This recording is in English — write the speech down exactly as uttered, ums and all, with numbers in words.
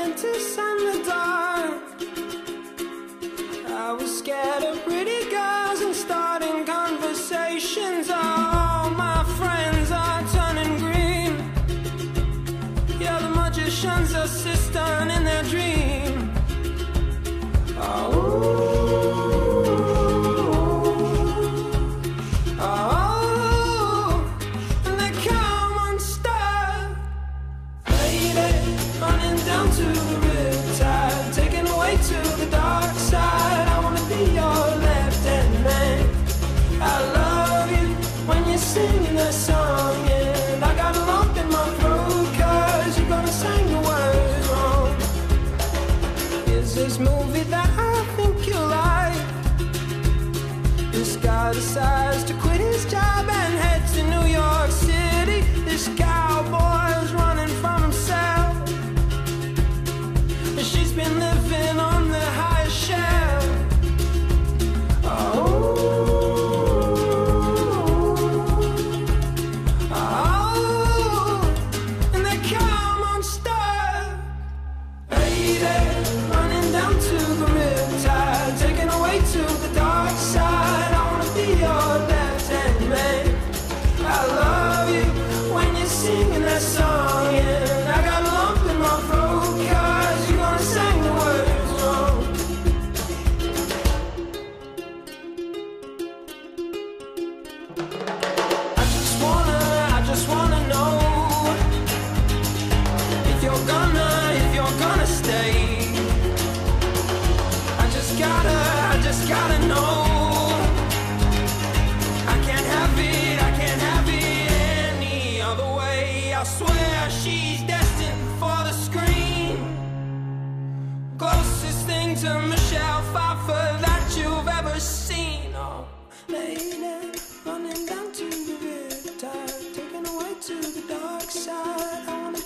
apprentice and the dark. I was scared of pretty girls and starting conversations. All my friends are turning green. Yeah, the magician's assistant in their dream. Oh. Down to the riptide, taken away to the dark side. I wanna be your left-hand man. I love you when you're singing that song, and I got a lump in my throat 'cause you're gonna sing the words wrong. Here's this movie that I think you like. This guy decides to quit his job and head to New York City. This cowboy's running from himself. She's been living on the highest shelf. Oh, oh, and they come unstuck. Lady, running down to the riptide, taken away to the dark side. I wanna be your left-hand man. I love you when you're singing that song, and I got a lump in my throat 'cause you're gonna sing the words wrong. I just wanna, I just wanna know if you're gonna, if you're gonna stay. I just gotta, I just gotta know. I can't have it, I can't have it any other way. I swear she's destined for the screen. Closest thing to Michelle Pfeiffer that you've ever seen. Oh, lady, running down to the riptide, taken away to the dark side. I wanna